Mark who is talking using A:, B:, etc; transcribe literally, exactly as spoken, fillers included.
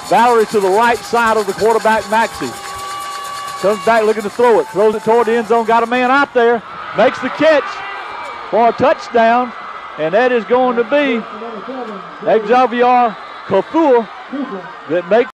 A: Valerie to the right side of the quarterback, Maxey. Comes back looking to throw it. Throws it toward the end zone. Got a man out there. Makes the catch for a touchdown. And that is going to be Xavier Kafua that makes